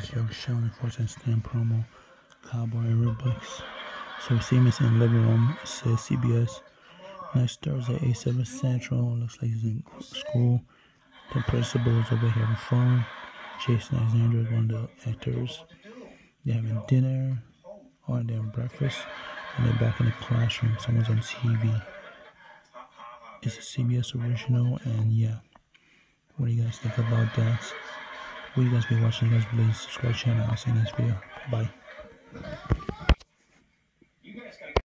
this young Sheldon 4-cent stamp promo, Cowboy Rubik's. So we see him in the living room. It says CBS. Next Thursday, 8/7 Central. Looks like he's in school. The principal is over here having fun. Jason Alexander is one of the actors. They're having dinner, or they're having breakfast, and they're back in the classroom. Someone's on TV. It's a CBS original, and yeah. What do you guys think about that? What do you guys be watching? You guys please subscribe to the channel. I'll see you in the next video. Bye.